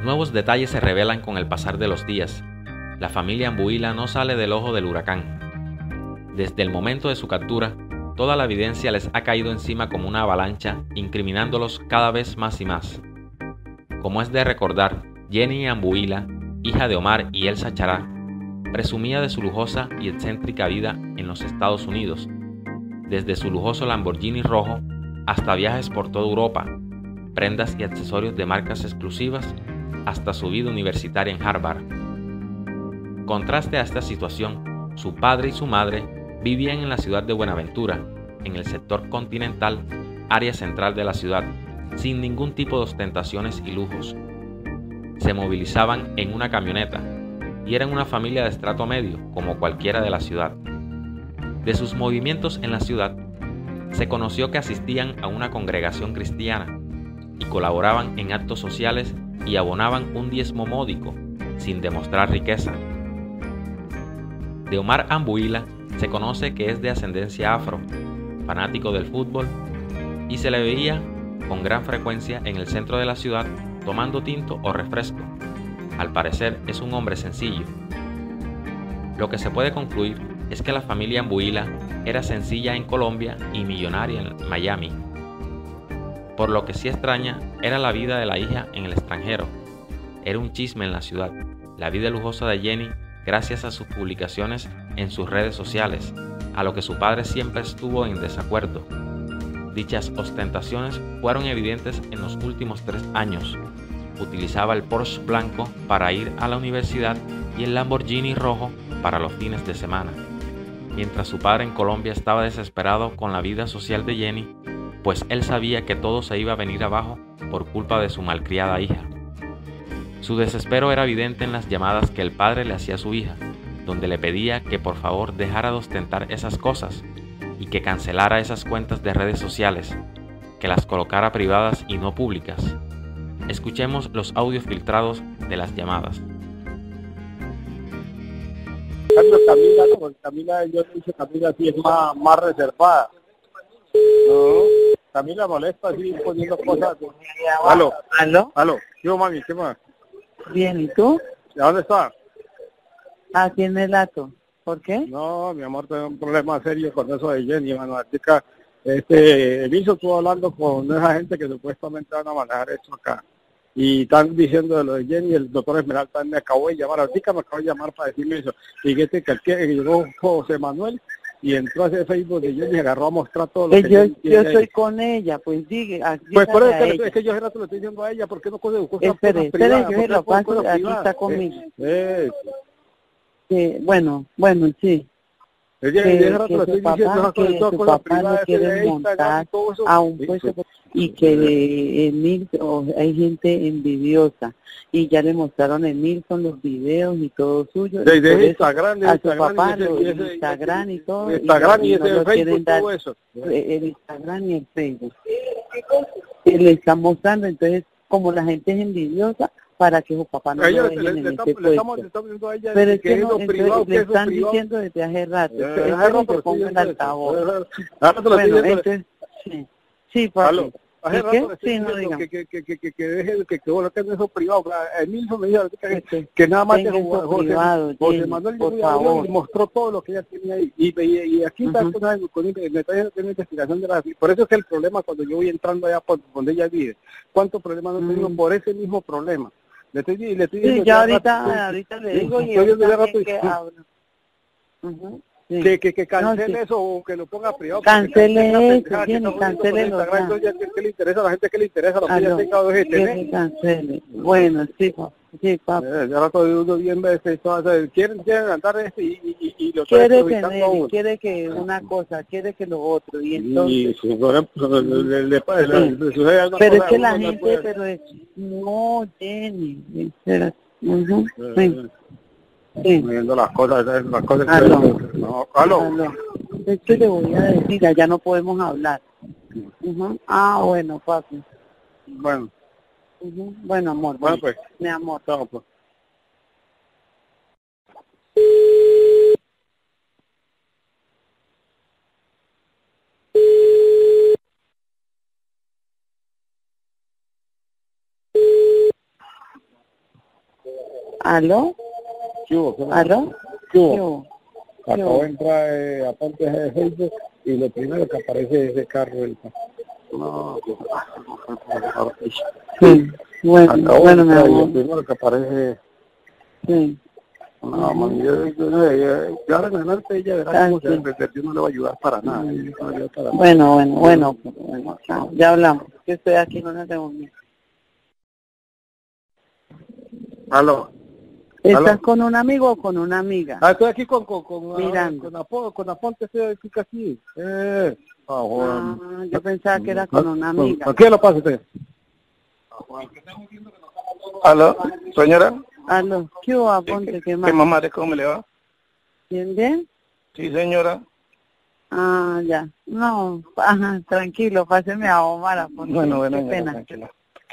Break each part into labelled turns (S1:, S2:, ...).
S1: Nuevos detalles se revelan con el pasar de los días. La familia Ambuila no sale del ojo del huracán. Desde el momento de su captura, toda la evidencia les ha caído encima como una avalancha, incriminándolos cada vez más y más. Como es de recordar, Jenny Ambuila, hija de Omar y Elsa Chará, presumía de su lujosa y excéntrica vida en los Estados Unidos, desde su lujoso Lamborghini rojo hasta viajes por toda Europa, prendas y accesorios de marcas exclusivas, hasta su vida universitaria en Harvard. Contraste a esta situación, su padre y su madre vivían en la ciudad de Buenaventura, en el sector continental, área central de la ciudad, sin ningún tipo de ostentaciones y lujos. Se movilizaban en una camioneta y eran una familia de estrato medio, como cualquiera de la ciudad. De sus movimientos en la ciudad, se conoció que asistían a una congregación cristiana y colaboraban en actos sociales y abonaban un diezmo módico, sin demostrar riqueza. De Omar Ambuila se conoce que es de ascendencia afro, fanático del fútbol, y se le veía con gran frecuencia en el centro de la ciudad tomando tinto o refresco. Al parecer es un hombre sencillo. Lo que se puede concluir es que la familia Ambuila era sencilla en Colombia y millonaria en Miami. Por lo que sí extraña era la vida de la hija en el extranjero. Era un chisme en la ciudad, la vida lujosa de Jenny gracias a sus publicaciones en sus redes sociales, a lo que su padre siempre estuvo en desacuerdo. Dichas ostentaciones fueron evidentes en los últimos 3 años. Utilizaba el Porsche blanco para ir a la universidad y el Lamborghini rojo para los fines de semana. Mientras su padre en Colombia estaba desesperado con la vida social de Jenny, pues él sabía que todo se iba a venir abajo por culpa de su malcriada hija. Su desespero era evidente en las llamadas que el padre le hacía a su hija, donde le pedía que por favor dejara de ostentar esas cosas y que cancelara esas cuentas de redes sociales, que las colocara privadas y no públicas. Escuchemos los audios filtrados de las llamadas.
S2: Camila, no, porque Camila, yo le dije Camila sí es más reservada. No, Camila molesta así poniendo cosas. Aló. Yo, mami, ¿qué más?
S3: Bien, ¿y tú?
S2: ¿De dónde está?
S3: Aquí en el Ato. ¿Por qué?
S2: No, mi amor, tengo un problema serio con eso de Jenny, hermano. Chica, Eliso estuvo hablando con esa gente que supuestamente van a manejar esto acá. Y están diciendo de lo de Jenny, el doctor Esmeralda me acabó de llamar, ahorita me acabó de llamar para decirme eso. Fíjate que llegó José Manuel y entró a ese Facebook de Jenny y agarró a mostrar todo lo que
S3: yo estoy con ella, pues diga.
S2: Pues por eso es que yo hace rato le estoy diciendo a ella, ¿por qué no coge cosas
S3: espere, yo se lo paso, aquí está conmigo. Bueno, sí. Que su papá lo quiere montar a un puesto y que hay gente envidiosa y ya le mostraron en Milton los videos y todo suyo
S2: de Instagram,
S3: a su papá Instagram y todo
S2: Instagram y ese
S3: no
S2: Facebook, todo eso,
S3: el Instagram y el Facebook que le están mostrando. Entonces como la gente es envidiosa, para que su papá no lo dejen en ese puesto. Pero es que no, le están diciendo desde hace rato. Que ponga el altavoz. Bueno, entonces, sí, papi.
S2: Hace rato sí, no digan. Que deje que no eso privado. Emilio me dijo que nada más José Manuel y mostró todo lo que ella tenía ahí. Y aquí está con investigación de la... Por eso es que el problema cuando yo voy entrando allá por donde ella vive, ¿cuántos problemas no tengo por ese mismo problema? Le estoy
S3: sí, ya ahorita le digo y que hablo.
S2: Sí. Que cancele eso o que lo ponga privado.
S3: Cancele eso, cancele lo
S2: ¿Qué le interesa a la gente? ¿Qué le interesa? Lo que ella tenga de tener.
S3: Cancele. Bueno, sí, papi.
S2: Ya rato de uno bien quieren andar y lo
S3: quiere tener, y quiere que una cosa, quiere que lo otro, y entonces... Pero es que la gente, no, Jenny, espera. Sí.
S2: Viendo las cosas
S3: Aló. Es que le voy a decir, allá no podemos hablar. Bueno, papi.
S2: Bueno.
S3: Bueno, amor.
S2: Bueno, pues.
S3: Mi amor.
S2: Chao, pues.
S3: ¿Aló?
S2: ¿Qué hubo?
S3: ¿Aló?
S2: ¿Qué hubo? Acabo de entrar a parte de Facebook y lo primero que aparece es ese carro del... No,
S3: sí. Bueno, mi amor.
S2: Lo primero que aparece...
S3: Sí.
S2: No, mami, yo ahora en adelante ella verá cómo se yo no le va a ayudar para nada.
S3: Bueno, chao, ya hablamos. Yo estoy aquí en una reunión.
S2: ¿Aló?
S3: ¿Estás con un amigo o con una amiga?
S2: Estoy aquí con Aponte, estoy aquí casi.
S3: Yo pensaba que era con una amiga.
S2: ¿Por qué lo pasa usted? ¿Aló, señora?
S3: Aló, ¿qué hubo, Aponte? ¿Qué más?
S2: ¿Qué mamá, cómo le va?
S3: ¿Bien?
S2: Sí, señora.
S3: Ya. No, tranquilo, páseme a Omar, Aponte.
S2: Bueno,
S3: qué pena.
S2: Tranquilo.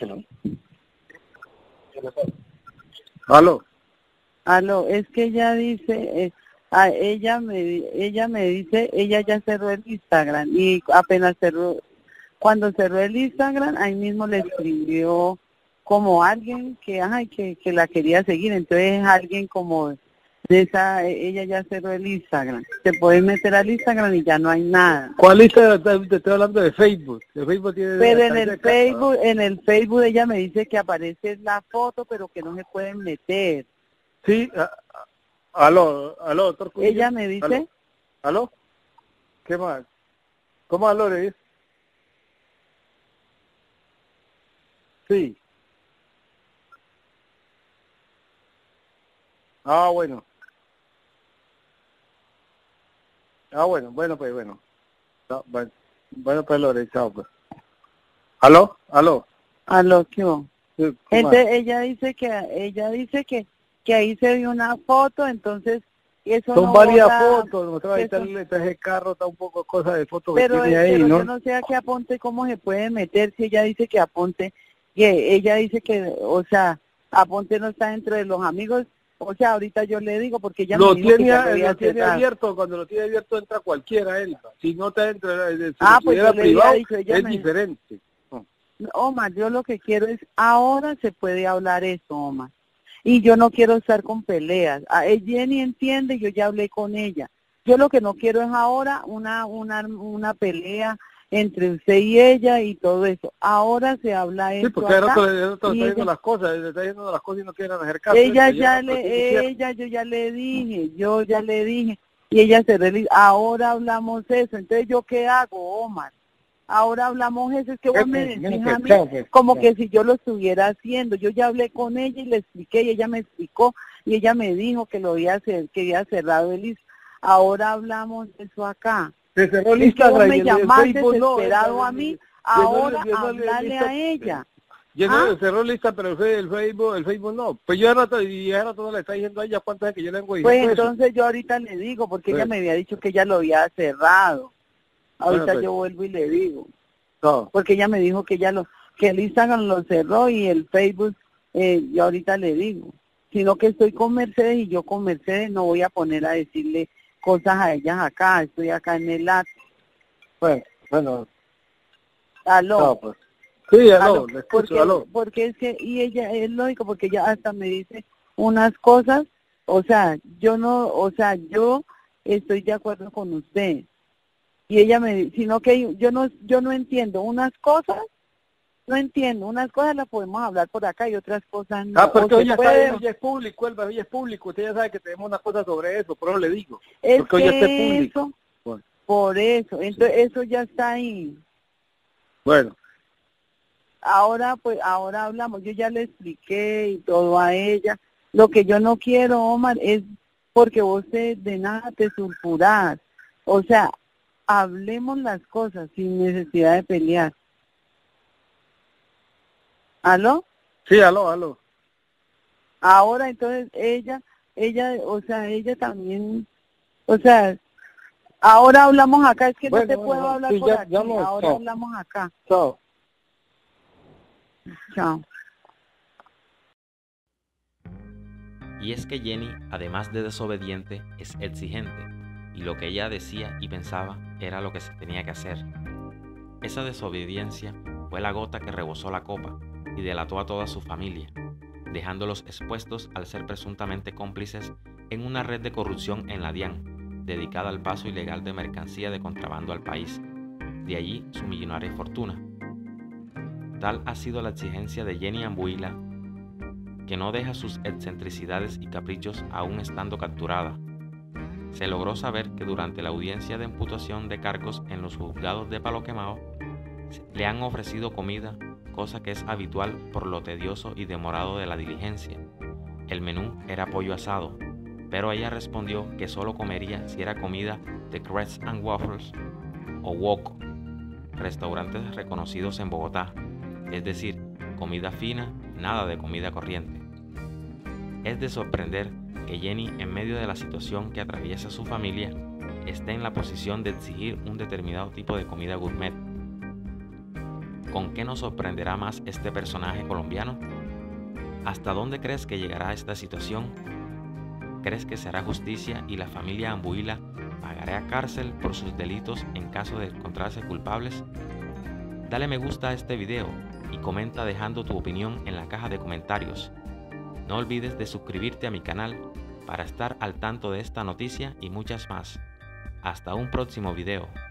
S2: ¿Aló?
S3: Es que ella dice, ella me dice, ella ya cerró el Instagram y apenas cuando cerró el Instagram, ahí mismo le escribió como alguien que la quería seguir, entonces alguien como de esa, ella ya cerró el Instagram. Te puedes meter al Instagram y ya no hay nada.
S2: ¿Cuál Instagram? Te estoy hablando de Facebook.
S3: Pero en el Facebook ella me dice que aparece la foto, pero que no se pueden meter.
S2: Sí, aló, doctor Cubillo.
S3: Ella me dice.
S2: ¿Aló? ¿Qué más? ¿Cómo aló le dice? Sí. Bueno. Bueno, pues bueno. Bueno, pues Lore, chao pues. ¿Aló?
S3: ¿Qué hubo?
S2: Sí,
S3: entonces ella dice que ahí se vio una foto, entonces eso
S2: son
S3: no
S2: varias
S3: bota,
S2: fotos, no ese carro está un poco cosa de fotos
S3: pero
S2: que tiene ahí, ¿no?
S3: Yo no sé a qué Aponte cómo se puede meter si ella dice que Aponte, que ella dice que, o sea, Aponte no está dentro de los amigos. O sea, ahorita yo le digo porque ella
S2: lo
S3: me dijo
S2: tiene abierto, cuando lo tiene abierto entra cualquiera, entra. Si no está dentro de
S3: pues yo
S2: privado,
S3: dicho, es
S2: diferente.
S3: Omar, yo lo que quiero es, ahora se puede hablar eso, Omar. Y yo no quiero estar con peleas. Jenny entiende, yo ya hablé con ella. Yo lo que no quiero es ahora una pelea entre usted y ella y todo eso. Ahora se habla eso.
S2: Sí, porque el otro está diciendo las cosas, le está diciendo las cosas y no quieren hacer caso.
S3: Yo ya le dije, y ella se realiza. Ahora hablamos eso, entonces ¿yo qué hago, Omar? Ahora hablamos eso, es que vos me decís a mí como que si yo lo estuviera haciendo. Yo ya hablé con ella y le expliqué, y ella me explicó, y ella me dijo que lo había cerrado el list. Ahora hablamos eso acá.
S2: Se cerró el
S3: Instagram,
S2: vos
S3: me llamaste desesperado a mí, ahora hablarle a ella.
S2: Cerró lista, pero el Facebook no. Pues yo ahora todo le está diciendo a ella cuántas veces que yo le vengo
S3: diciendo. Pues entonces yo ahorita le digo, porque ella me había dicho que ella lo había cerrado. Ahorita yo vuelvo y le digo.
S2: No.
S3: Porque ella me dijo que que el Instagram lo cerró y el Facebook, yo ahorita le digo. Sino que estoy con Mercedes y yo con Mercedes no voy a poner a decirle cosas a ellas acá, estoy acá en el acto.
S2: Bueno.
S3: ¿Aló?
S2: No, pues. Sí, aló, le escucho, aló.
S3: Porque es que, y ella, es lógico, porque ella hasta me dice unas cosas, yo estoy de acuerdo con usted. Y ella me dice, sino que yo no entiendo unas cosas las podemos hablar por acá y otras cosas no.
S2: Porque hoy es público, hoy es público, usted ya sabe que tenemos unas cosas sobre eso, por eso le digo.
S3: Es
S2: porque hoy es público.
S3: Por eso, entonces eso ya está ahí.
S2: Bueno.
S3: Ahora hablamos, yo ya le expliqué y todo a ella. Lo que yo no quiero, Omar, es porque vos de nada te sulfurás. O sea, hablemos las cosas sin necesidad de pelear. ¿Aló?
S2: Sí, aló.
S3: Ahora entonces ella también, ahora hablamos acá, es que no te puedo hablar por aquí, ahora hablamos acá.
S2: Chao.
S1: Y es que Jenny, además de desobediente, es exigente, y lo que ella decía y pensaba era lo que se tenía que hacer. Esa desobediencia fue la gota que rebosó la copa y delató a toda su familia. dejándolos expuestos al ser presuntamente cómplices en una red de corrupción en la DIAN, dedicada al paso ilegal de mercancía de contrabando al país. De allí su millonaria fortuna. Tal ha sido la exigencia de Jenny Ambuila, que no deja sus excentricidades y caprichos aún estando capturada. Se logró saber que durante la audiencia de imputación de cargos en los juzgados de Palo Quemado, le han ofrecido comida, cosa que es habitual por lo tedioso y demorado de la diligencia. El menú era pollo asado, pero ella respondió que solo comería si era comida de Crepes and Waffles o Woco, restaurantes reconocidos en Bogotá, es decir, comida fina, nada de comida corriente. Es de sorprender que Jenny, en medio de la situación que atraviesa su familia, esté en la posición de exigir un determinado tipo de comida gourmet. ¿Con qué nos sorprenderá más este personaje colombiano? ¿Hasta dónde crees que llegará esta situación? ¿Crees que se hará justicia y la familia Ambuila pagará cárcel por sus delitos en caso de encontrarse culpables? Dale me gusta a este video y comenta dejando tu opinión en la caja de comentarios. No olvides de suscribirte a mi canal para estar al tanto de esta noticia y muchas más. Hasta un próximo video.